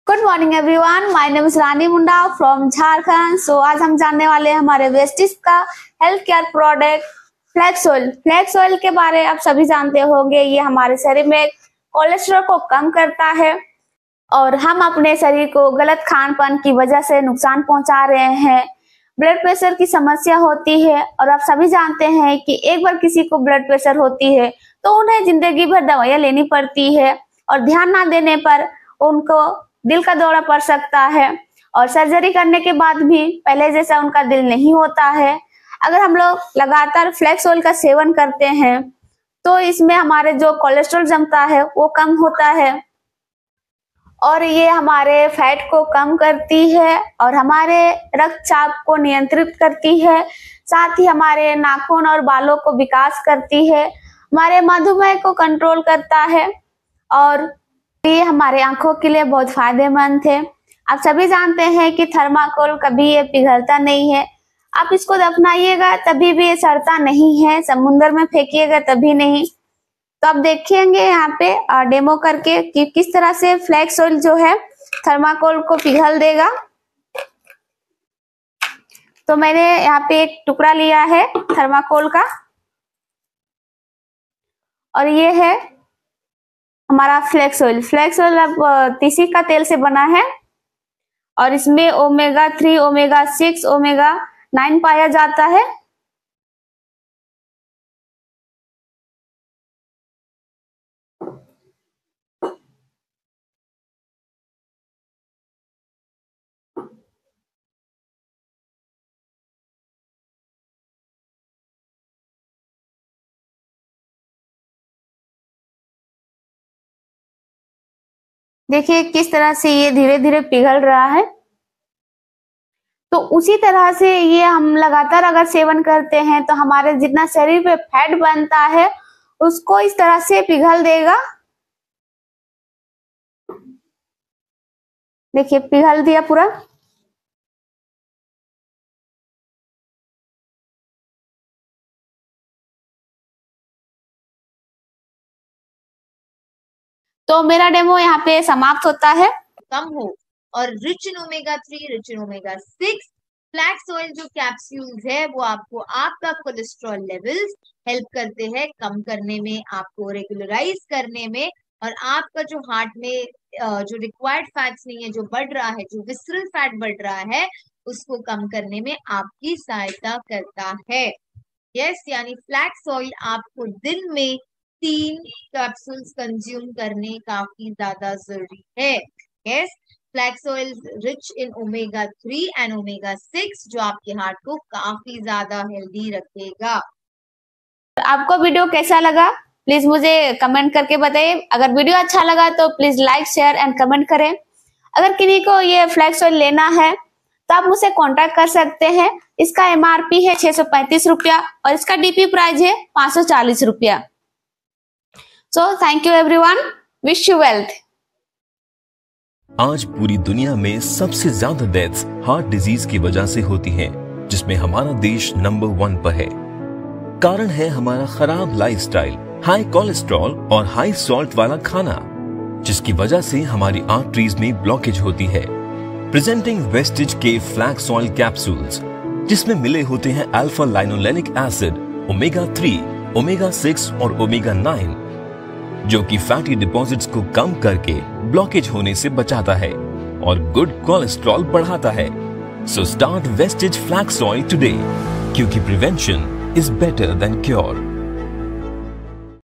Good morning everyone, my name is Rani Munda from Jharkhand. So आज हम जानने वाले हैं हमारे वेस्टिज का health care product flax oil. Flax oil के बारे आप सभी जानते होंगे, ये हमारे शरीर में कोलेस्ट्रॉल को कम करता है और हम अपने शरीर को गलत खान पान की वजह से नुकसान पहुंचा रहे हैं। ब्लड प्रेशर की समस्या होती है और आप सभी जानते हैं कि एक बार किसी को ब्लड प्रेशर होती है तो उन्हें जिंदगी भर दवाइयां लेनी पड़ती है और ध्यान ना देने पर उनको दिल का दौरा पड़ सकता है और सर्जरी करने के बाद भी पहले जैसा उनका दिल नहीं होता है। अगर हम लोग लगातार फ्लैक्स ऑयल का सेवन करते हैं तो इसमें हमारे जो कोलेस्ट्रॉल जमता है वो कम होता है और ये हमारे फैट को कम करती है और हमारे रक्तचाप को नियंत्रित करती है। साथ ही हमारे नाखून और बालों को विकास करती है, हमारे मधुमेह को कंट्रोल करता है और ये हमारे आंखों के लिए बहुत फायदेमंद है। आप सभी जानते हैं कि थर्माकोल कभी ये पिघलता नहीं है, आप इसको दफनाइएगा तभी भी ये सड़ता नहीं है, समुद्र में फेंकिएगा तभी नहीं। तो आप देखेंगे यहाँ पे डेमो करके कि किस तरह से फ्लैक्स ऑयल जो है थर्माकोल को पिघल देगा। तो मैंने यहाँ पे एक टुकड़ा लिया है थर्माकोल का और ये है हमारा फ्लैक्स ऑयल। फ्लैक्स ऑयल अब तीसी का तेल से बना है और इसमें ओमेगा 3, ओमेगा 6, ओमेगा 9 पाया जाता है। देखिए किस तरह से ये धीरे धीरे पिघल रहा है। तो उसी तरह से ये हम लगातार अगर सेवन करते हैं तो हमारे जितना शरीर पे फैट बनता है उसको इस तरह से पिघल देगा। देखिए पिघल दिया पूरा। तो मेरा डेमो यहाँ पे समाप्त होता है। कम हो और rich in omega 3, rich in omega 6 flax oil जो कैप्सूल्स है वो आपको आपका कोलेस्ट्रॉल लेवल्स हेल्प करते हैं कम करने में, आपको रेगुलराइज करने में और आपका जो हार्ट में जो रिक्वायर्ड फैट्स नहीं है, जो बढ़ रहा है, जो विसरल फैट बढ़ रहा है, उसको कम करने में आपकी सहायता करता है। यस, यानी फ्लैक्स ऑयल आपको दिन में 3 कैप्सूल्स कंज्यूम करने काफी ज्यादा जरूरी है। Yes, flax oil rich in omega 3 and omega 6 जो आपके हार्ट को काफी ज्यादा हेल्दी रखेगा। आपको वीडियो कैसा लगा प्लीज मुझे कमेंट करके बताइए। अगर वीडियो अच्छा लगा तो please like, share and comment करें। अगर किसी को ये फ्लैक्स ऑयल लेना है तो आप मुझसे कांटेक्ट कर सकते हैं। इसका एमआरपी है 635 रुपया और इसका डीपी प्राइस है 540 रुपया। So thank you everyone, wish you wealth. आज पूरी दुनिया में सबसे ज्यादा डेथ्स हार्ट डिजीज की वजह से होती हैं, जिसमें हमारा देश नंबर 1 पर है। कारण है हमारा खराब लाइफस्टाइल, हाई कोलेस्ट्रॉल और हाई सॉल्ट वाला खाना, जिसकी वजह से हमारी आर्टरीज में ब्लॉकेज होती है। प्रेजेंटिंग वेस्टिज के फ्लैक्स ऑयल कैप्सूल्स, जिसमें मिले होते हैं alpha linolenic acid, omega 3, omega 6 और ओमेगा 9, जो कि फैटी डिपॉजिट्स को कम करके ब्लॉकेज होने से बचाता है और गुड कोलेस्ट्रॉल बढ़ाता है। So start Vestige flax oil today, क्योंकि prevention is better than cure.